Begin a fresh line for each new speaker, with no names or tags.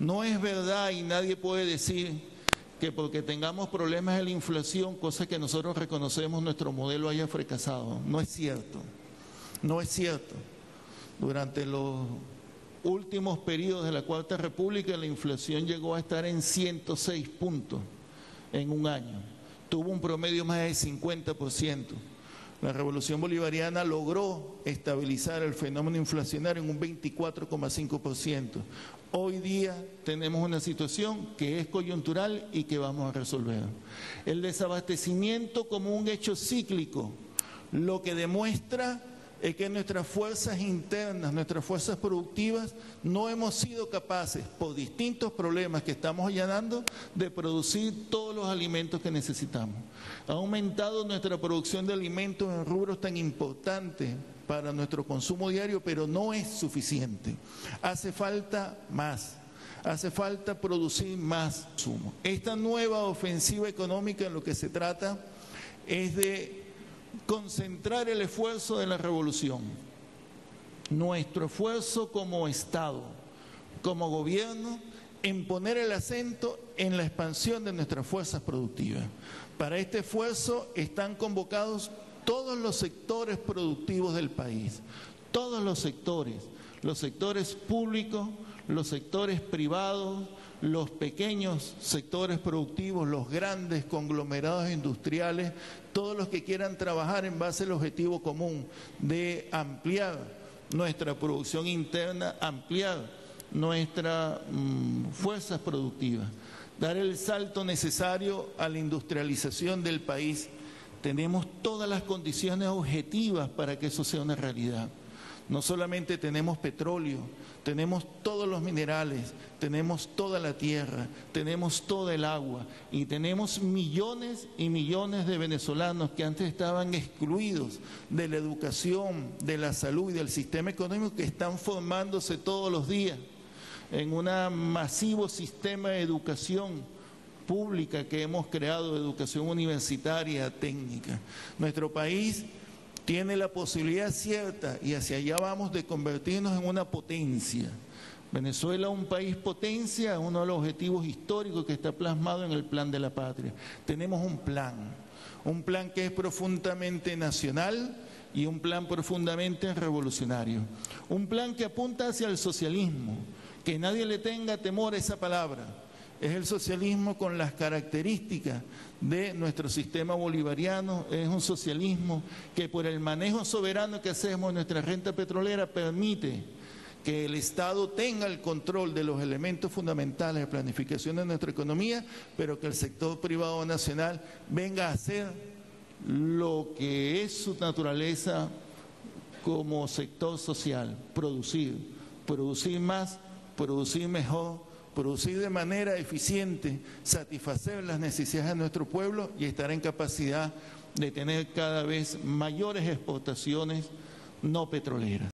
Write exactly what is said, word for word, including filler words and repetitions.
No es verdad y nadie puede decir que porque tengamos problemas de la inflación, cosa que nosotros reconocemos, nuestro modelo haya fracasado. No es cierto, no es cierto. Durante los últimos periodos de la Cuarta República, la inflación llegó a estar en ciento seis puntos en un año. Tuvo un promedio más de cincuenta por ciento. La Revolución Bolivariana logró estabilizar el fenómeno inflacionario en un veinticuatro coma cinco por ciento. Hoy día tenemos una situación que es coyuntural y que vamos a resolver. El desabastecimiento como un hecho cíclico, lo que demuestra es que nuestras fuerzas internas, nuestras fuerzas productivas, no hemos sido capaces, por distintos problemas que estamos allanando, de producir todos los alimentos que necesitamos. Ha aumentado nuestra producción de alimentos en rubros tan importantes para nuestro consumo diario, pero no es suficiente. Hace falta más. Hace falta producir más consumo. Esta nueva ofensiva económica, en lo que se trata es de concentrar el esfuerzo de la revolución, nuestro esfuerzo como Estado, como gobierno, en poner el acento en la expansión de nuestras fuerzas productivas. Para este esfuerzo están convocados todos los sectores productivos del país, todos los sectores, los sectores públicos, los sectores privados, los pequeños sectores productivos, los grandes conglomerados industriales, todos los que quieran trabajar en base al objetivo común de ampliar nuestra producción interna, ampliar nuestras mmm, fuerzas productivas, dar el salto necesario a la industrialización del país. Tenemos todas las condiciones objetivas para que eso sea una realidad. No solamente tenemos petróleo, tenemos todos los minerales, tenemos toda la tierra, tenemos toda el agua y tenemos millones y millones de venezolanos que antes estaban excluidos de la educación, de la salud y del sistema económico, que están formándose todos los días en un masivo sistema de educación pública que hemos creado, de educación universitaria, técnica. Nuestro país tiene la posibilidad cierta, y hacia allá vamos, de convertirnos en una potencia. Venezuela, un país potencia, es uno de los objetivos históricos que está plasmado en el Plan de la Patria. Tenemos un plan, un plan que es profundamente nacional y un plan profundamente revolucionario. Un plan que apunta hacia el socialismo, que nadie le tenga temor a esa palabra. Es el socialismo con las características de nuestro sistema bolivariano, es un socialismo que por el manejo soberano que hacemos de nuestra renta petrolera permite que el Estado tenga el control de los elementos fundamentales de planificación de nuestra economía, pero que el sector privado nacional venga a hacer lo que es su naturaleza como sector social, producir, producir más, producir mejor, producir de manera eficiente, satisfacer las necesidades de nuestro pueblo y estar en capacidad de tener cada vez mayores exportaciones no petroleras.